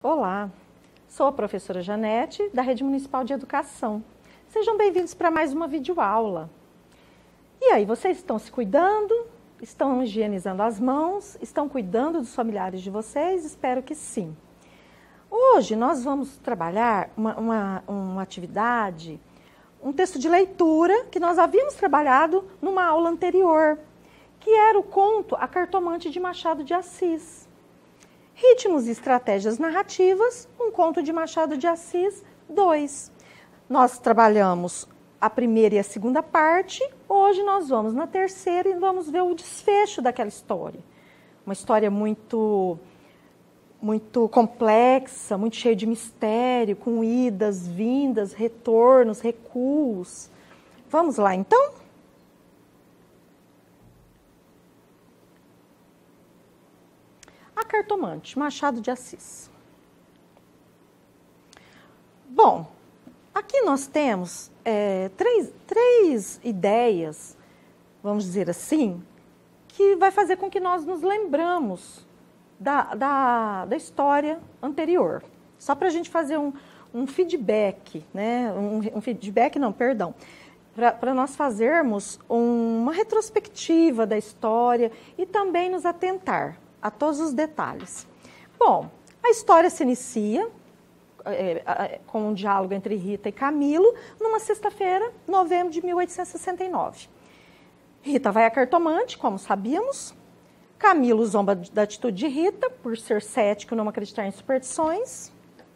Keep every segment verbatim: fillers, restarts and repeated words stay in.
Olá, sou a professora Janete, da Rede Municipal de Educação. Sejam bem-vindos para mais uma videoaula. E aí, vocês estão se cuidando? Estão higienizando as mãos? Estão cuidando dos familiares de vocês? Espero que sim. Hoje nós vamos trabalhar uma, uma, uma atividade, um texto de leitura que nós havíamos trabalhado numa aula anterior, que era o conto A Cartomante de Machado de Assis. Ritmos e estratégias narrativas, um conto de Machado de Assis, dois. Nós trabalhamos a primeira e a segunda parte, hoje nós vamos na terceira e vamos ver o desfecho daquela história. Uma história muito, muito complexa, muito cheia de mistério, com idas, vindas, retornos, recuos. Vamos lá então? A Cartomante, Machado de Assis. Bom, aqui nós temos é, três, três ideias, vamos dizer assim, que vai fazer com que nós nos lembramos da, da, da história anterior. Só para a gente fazer um, um feedback, né? Um, um feedback, não, perdão. Para nós fazermos um, uma retrospectiva da história e também nos atentar a todos os detalhes. Bom, a história se inicia é, é, com um diálogo entre Rita e Camilo, numa sexta-feira, novembro de mil oitocentos e sessenta e nove. Rita vai à cartomante, como sabíamos. Camilo zomba da atitude de Rita, por ser cético e não acreditar em superstições.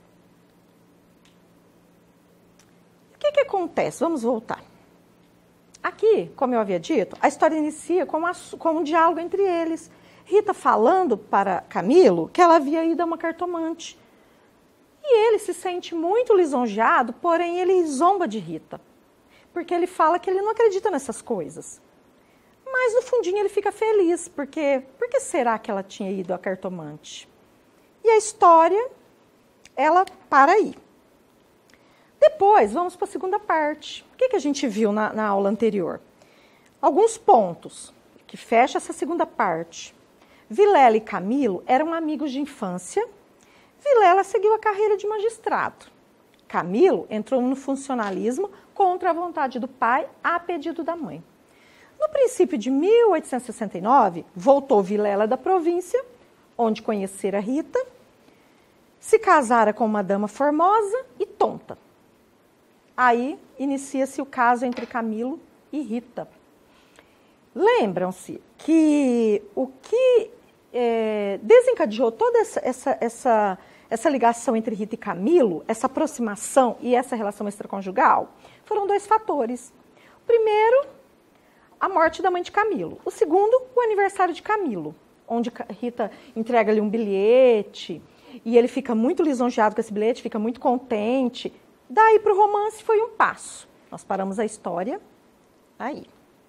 O que que acontece? Vamos voltar. Aqui, como eu havia dito, a história inicia com, uma, com um diálogo entre eles. Rita falando para Camilo que ela havia ido a uma cartomante. E ele se sente muito lisonjeado, porém ele zomba de Rita. Porque ele fala que ele não acredita nessas coisas. Mas no fundinho ele fica feliz, porque por que será que ela tinha ido à cartomante? E a história, ela para aí. Depois, vamos para a segunda parte. O que, que a gente viu na, na aula anterior? Alguns pontos que fecham essa segunda parte. Vilela e Camilo eram amigos de infância. Vilela seguiu a carreira de magistrado. Camilo entrou no funcionalismo contra a vontade do pai, a pedido da mãe. No princípio de mil oitocentos e sessenta e nove, voltou Vilela da província, onde conhecera Rita, se casara com uma dama formosa e tonta. Aí inicia-se o caso entre Camilo e Rita. Lembram-se que o que é, desencadeou toda essa, essa, essa, essa ligação entre Rita e Camilo, essa aproximação e essa relação extraconjugal, foram dois fatores. O primeiro, a morte da mãe de Camilo. O segundo, o aniversário de Camilo, onde Rita entrega-lhe um bilhete e ele fica muito lisonjeado com esse bilhete, fica muito contente. Daí para o romance foi um passo. Nós paramos a história aí.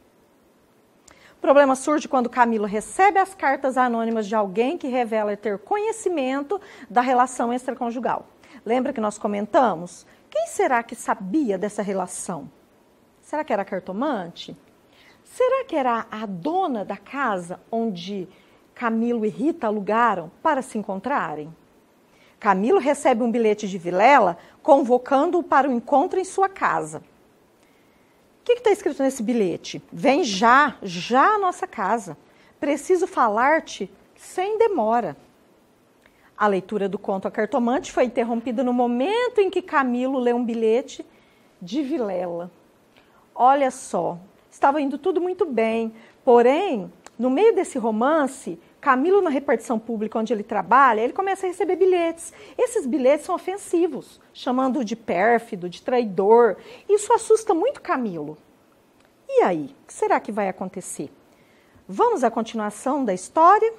O problema surge quando Camilo recebe as cartas anônimas de alguém que revela ter conhecimento da relação extraconjugal. Lembra que nós comentamos? Quem será que sabia dessa relação? Será que era a cartomante? Será que era a dona da casa onde Camilo e Rita alugaram para se encontrarem? Camilo recebe um bilhete de Vilela convocando-o para o encontro em sua casa. O que está escrito nesse bilhete? Vem já, já à nossa casa. Preciso falar-te sem demora. A leitura do conto A Cartomante foi interrompida no momento em que Camilo lê um bilhete de Vilela. Olha só, estava indo tudo muito bem, porém, no meio desse romance, Camilo, na repartição pública onde ele trabalha, ele começa a receber bilhetes. Esses bilhetes são ofensivos, chamando-o de pérfido, de traidor. Isso assusta muito Camilo. E aí, o que será que vai acontecer? Vamos à continuação da história?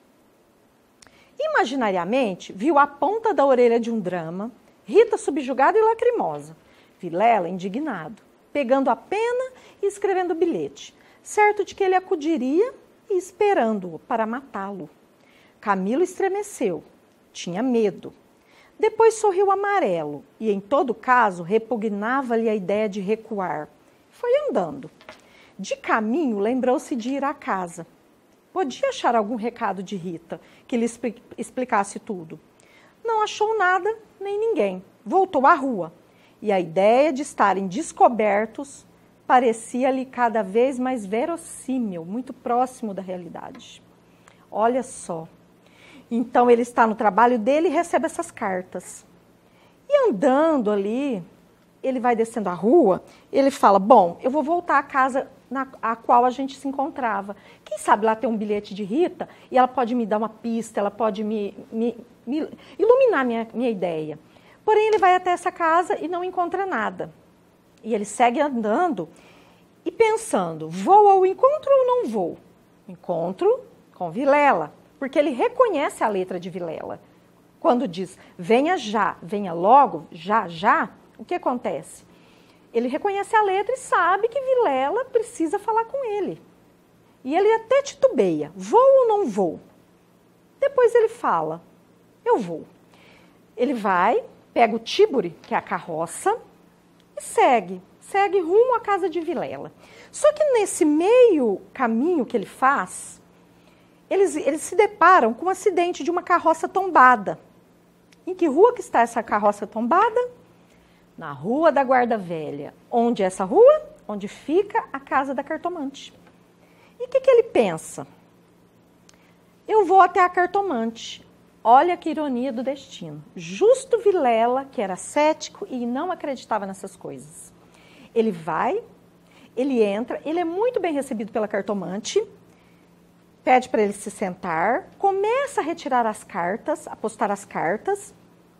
Imaginariamente, viu a ponta da orelha de um drama, Rita subjugada e lacrimosa, Vilela indignado, pegando a pena e escrevendo o bilhete, certo de que ele acudiria e esperando-o para matá-lo. Camilo estremeceu, tinha medo. Depois sorriu amarelo e, em todo caso, repugnava-lhe a ideia de recuar. Foi andando. De caminho, lembrou-se de ir à casa. Podia achar algum recado de Rita, que lhe explicasse tudo. não achou nada nem ninguém. Voltou à rua. E a ideia de estarem descobertos parecia-lhe cada vez mais verossímil, muito próximo da realidade. Olha só. Então ele está no trabalho dele e recebe essas cartas. E andando ali, ele vai descendo a rua, ele fala, bom, eu vou voltar à casa na a qual a gente se encontrava. Quem sabe lá tem um bilhete de Rita e ela pode me dar uma pista, ela pode me, me, me iluminar minha, minha ideia. Porém, ele vai até essa casa e não encontra nada. E ele segue andando e pensando, vou ao encontro ou não vou? Encontro com Vilela, porque ele reconhece a letra de Vilela. Quando diz, venha já, venha logo, já, já, o que acontece? Ele reconhece a letra e sabe que Vilela precisa falar com ele. E ele até titubeia, vou ou não vou? Depois ele fala, eu vou. Ele vai, pega o tíburi, que é a carroça, e segue. Segue rumo à casa de Vilela. Só que nesse meio caminho que ele faz, eles, eles se deparam com um acidente de uma carroça tombada. Em que rua que está essa carroça tombada? Na Rua da Guarda Velha. Onde é essa rua? Onde fica a casa da cartomante. E o que, que ele pensa? Eu vou até a cartomante. Olha que ironia do destino. Justo Vilela, que era cético e não acreditava nessas coisas. Ele vai, ele entra, ele é muito bem recebido pela cartomante, pede para ele se sentar, começa a retirar as cartas, a postar as cartas,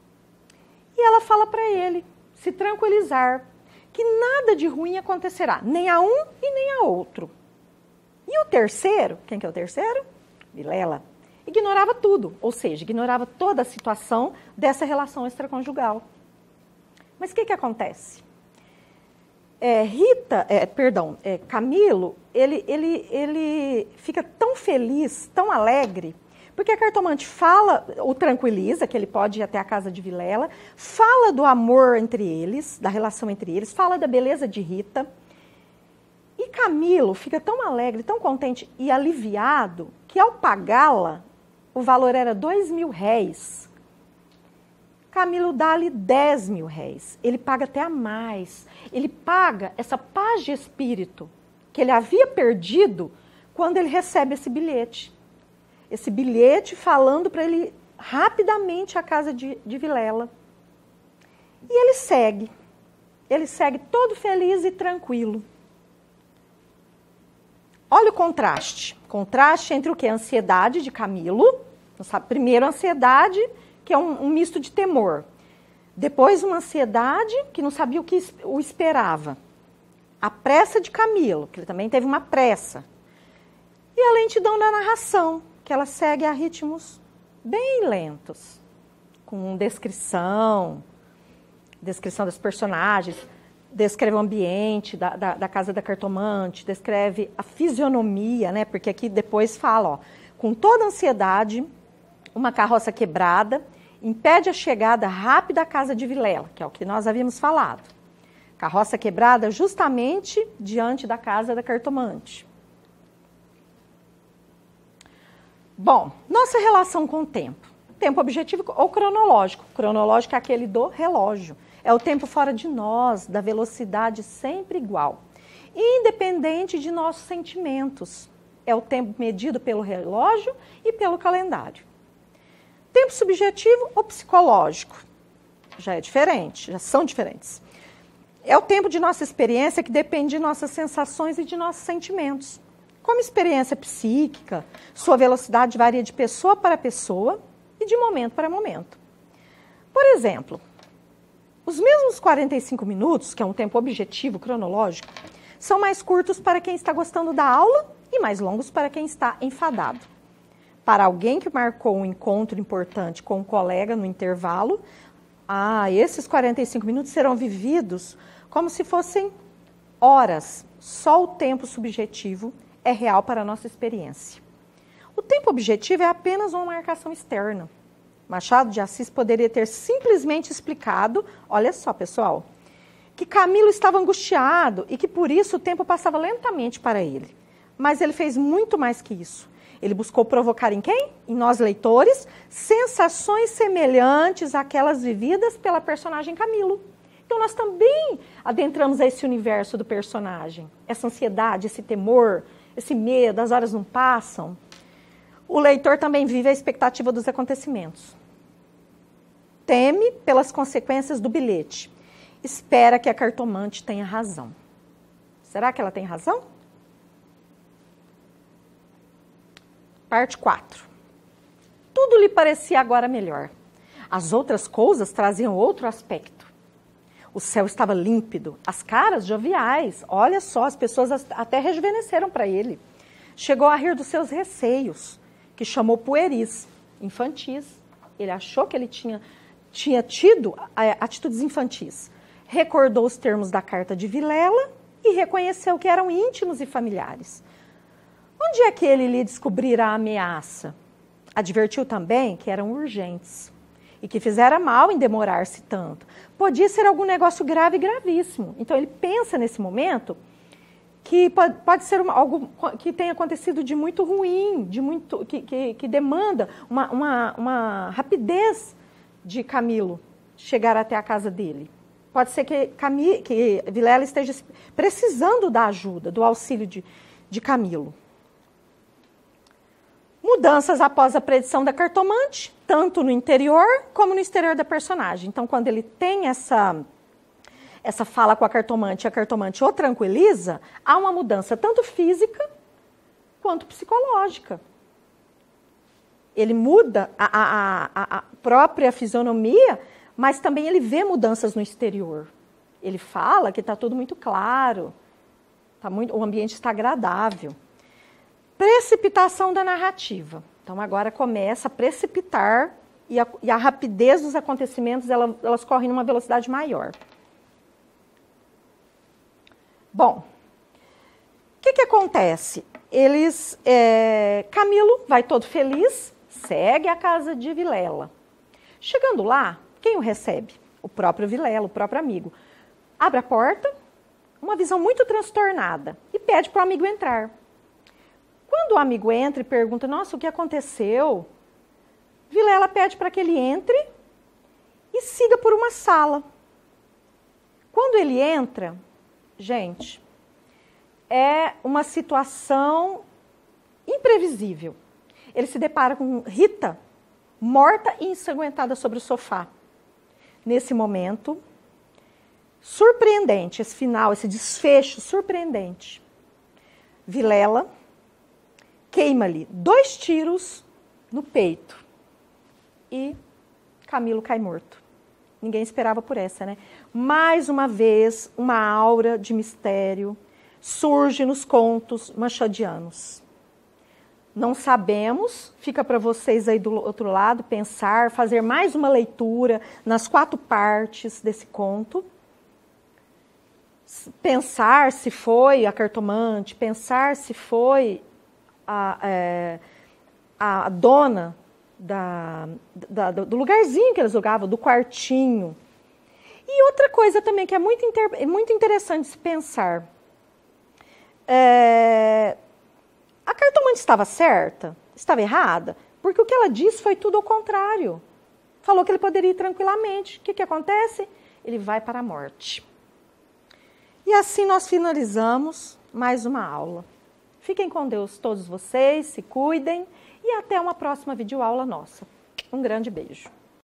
e ela fala para ele se tranquilizar, que nada de ruim acontecerá, nem a um e nem a outro. E o terceiro, quem que é o terceiro? Vilela. Ignorava tudo, ou seja, ignorava toda a situação dessa relação extraconjugal. Mas o que que acontece? É, Rita, é, perdão, é, Camilo, ele, ele, ele fica tão feliz, tão alegre, porque a cartomante fala, o tranquiliza, que ele pode ir até a casa de Vilela, fala do amor entre eles, da relação entre eles, fala da beleza de Rita. E Camilo fica tão alegre, tão contente e aliviado, que ao pagá-la, o valor era dois mil réis. Camilo dá-lhe dez mil réis. Ele paga até a mais. Ele paga essa paz de espírito que ele havia perdido quando ele recebe esse bilhete. Esse bilhete falando para ele rapidamente à casa de, de Vilela. E ele segue. Ele segue todo feliz e tranquilo. Olha o contraste. Contraste entre o que? A ansiedade de Camilo. Primeiro, a ansiedade, que é um, um misto de temor. Depois, uma ansiedade que não sabia o que o esperava. A pressa de Camilo, que ele também teve uma pressa. E a lentidão da narração, que ela segue a ritmos bem lentos. Com descrição, descrição dos personagens, descreve o ambiente da, da, da casa da cartomante, descreve a fisionomia, né? Porque aqui depois fala, ó, com toda ansiedade, uma carroça quebrada impede a chegada rápida à casa de Vilela, que é o que nós havíamos falado. Carroça quebrada justamente diante da casa da cartomante. Bom, nossa relação com o tempo. Tempo objetivo ou cronológico. Cronológico é aquele do relógio. É o tempo fora de nós, da velocidade sempre igual. Independente de nossos sentimentos. É o tempo medido pelo relógio e pelo calendário. Tempo subjetivo ou psicológico? Já é diferente, já são diferentes. É o tempo de nossa experiência que depende de nossas sensações e de nossos sentimentos. Como experiência psíquica, sua velocidade varia de pessoa para pessoa e de momento para momento. Por exemplo, os mesmos quarenta e cinco minutos, que é um tempo objetivo, cronológico, são mais curtos para quem está gostando da aula e mais longos para quem está enfadado. Para alguém que marcou um encontro importante com um colega no intervalo, ah, esses quarenta e cinco minutos serão vividos como se fossem horas. Só o tempo subjetivo é real para a nossa experiência. O tempo objetivo é apenas uma marcação externa. Machado de Assis poderia ter simplesmente explicado, olha só, pessoal, que Camilo estava angustiado e que por isso o tempo passava lentamente para ele. Mas ele fez muito mais que isso. Ele buscou provocar em quem? Em nós leitores, sensações semelhantes àquelas vividas pela personagem Camilo. Então nós também adentramos a esse universo do personagem. Essa ansiedade, esse temor, esse medo, as horas não passam. O leitor também vive a expectativa dos acontecimentos. Teme pelas consequências do bilhete. Espera que a cartomante tenha razão. Será que ela tem razão? Parte quatro. Tudo lhe parecia agora melhor. As outras coisas traziam outro aspecto. O céu estava límpido, as caras joviais. Olha só, as pessoas até rejuvenesceram para ele. Chegou a rir dos seus receios, que chamou pueris, infantis. Ele achou que ele tinha, tinha tido atitudes infantis. Recordou os termos da carta de Vilela e reconheceu que eram íntimos e familiares. Onde é que ele lhe descobrira a ameaça? Advertiu também que eram urgentes e que fizera mal em demorar-se tanto. Podia ser algum negócio grave e gravíssimo. Então ele pensa nesse momento que pode, pode ser uma, algo que tenha acontecido de muito ruim, de muito, que, que, que demanda uma, uma, uma rapidez de Camilo chegar até a casa dele. Pode ser que, Camilo, que Vilela esteja precisando da ajuda, do auxílio de, de Camilo. Mudanças após a predição da cartomante, tanto no interior como no exterior da personagem. Então, quando ele tem essa, essa fala com a cartomante e a cartomante o tranquiliza, há uma mudança tanto física quanto psicológica. Ele muda a, a, a, a própria fisionomia, mas também ele vê mudanças no exterior. Ele fala que está tudo muito claro, tá muito, o ambiente está agradável. Precipitação da narrativa. Então, agora começa a precipitar e a, e a rapidez dos acontecimentos, ela, elas correm numa velocidade maior. Bom, o que, que acontece? Eles, é, Camilo vai todo feliz, segue a casa de Vilela. Chegando lá, quem o recebe? O próprio Vilela, o próprio amigo. Abre a porta, uma visão muito transtornada, e pede para o amigo entrar. Quando o amigo entra e pergunta, nossa, o que aconteceu? Vilela pede para que ele entre e siga por uma sala. Quando ele entra, gente, é uma situação imprevisível. Ele se depara com Rita morta e ensanguentada sobre o sofá. Nesse momento, surpreendente, esse final, esse desfecho surpreendente. Vilela queima-lhe dois tiros no peito e Camilo cai morto. Ninguém esperava por essa, né? Mais uma vez, uma aura de mistério surge nos contos machadianos. Não sabemos, fica para vocês aí do outro lado pensar, fazer mais uma leitura nas quatro partes desse conto. Pensar se foi a cartomante, pensar se foi A, é, a dona da, da, do lugarzinho que eles jogavam, do quartinho. E outra coisa também que é muito, inter, muito interessante se pensar. É, a cartomante estava certa? Estava errada? Porque o que ela disse foi tudo ao contrário. Falou que ele poderia ir tranquilamente. O que, que acontece? Ele vai para a morte. E assim nós finalizamos mais uma aula. Fiquem com Deus todos vocês, se cuidem e até uma próxima videoaula nossa. Um grande beijo.